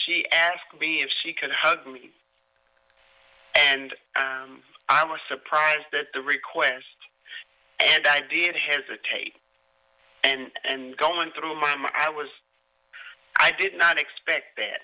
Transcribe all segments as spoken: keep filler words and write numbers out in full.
she asked me if she could hug me. And um, I was surprised at the request, and I did hesitate. And and going through my mind, I was, I did not expect that.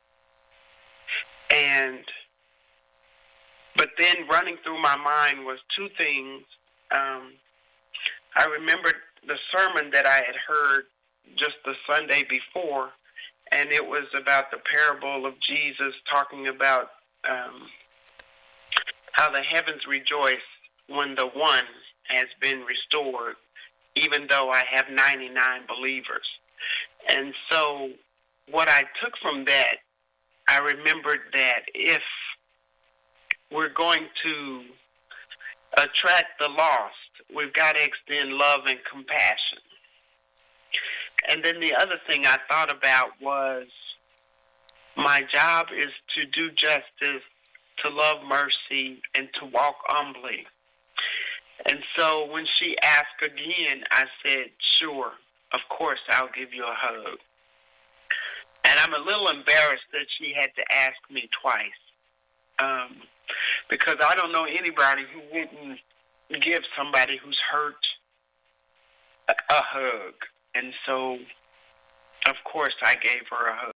And, but then running through my mind was two things. Um, I remembered the sermon that I had heard just the Sunday before, and it was about the parable of Jesus talking about um, how the heavens rejoice when the one has been restored, even though I have ninety-nine believers. And so what I took from that, I remembered that if we're going to attract the lost, we've got to extend love and compassion. And then the other thing I thought about was my job is to do justice, to love mercy, and to walk humbly. And so when she asked again, I said, sure, of course I'll give you a hug. And I'm a little embarrassed that she had to ask me twice, um, because I don't know anybody who wouldn't give somebody who's hurt a, a hug. And so, of course, I gave her a hug.